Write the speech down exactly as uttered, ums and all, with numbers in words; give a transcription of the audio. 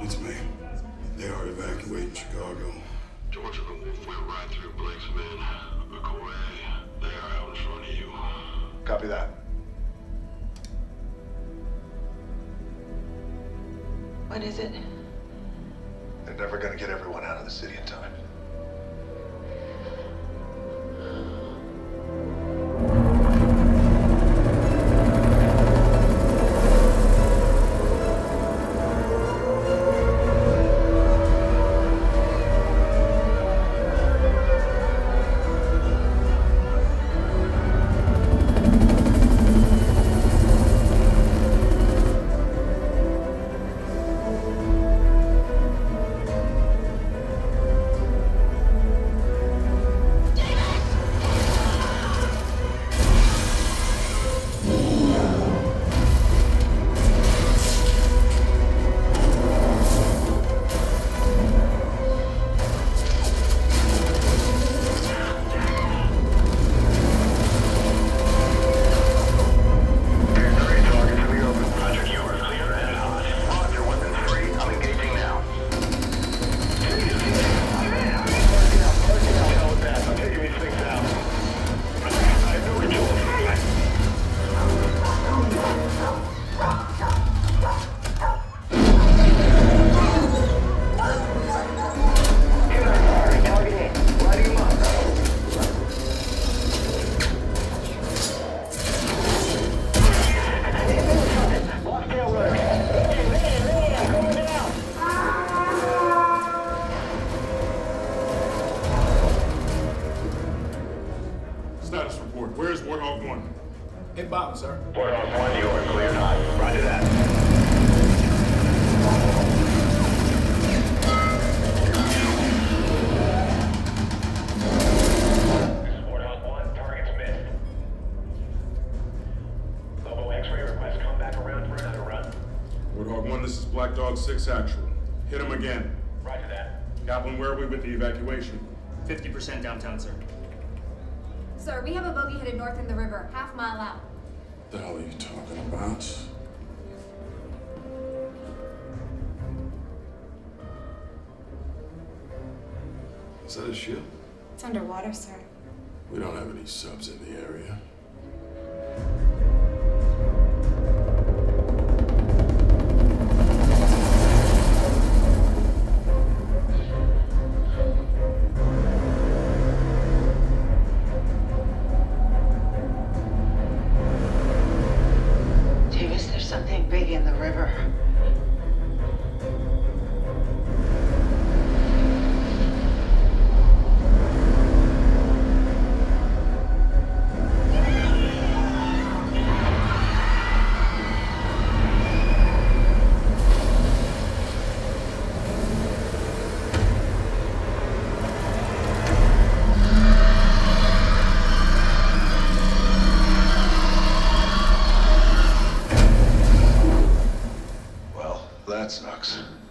It's me. They are evacuating Chicago. Georgia, the Wolf went right through Blake's men. McCoy, they are out in front of you. Copy that. What is it? They're never gonna get everyone out of the city in time. Status report. Where's Warthog one? Inbound, sir. Warthog one, you are cleared hot. Roger that. This is Warthog one, target's missed. Lobo X-ray request come back around for another run. Warthog one, this is Black Dog six actual. Hit him again. Roger that. Kaplan, where are we with the evacuation? fifty percent downtown, sir. Sir, we have a bogey headed north in the river, half mile out. What the hell are you talking about? Is that a ship? It's underwater, sir. We don't have any subs in the area. Davis, there's something big in the river. That sucks.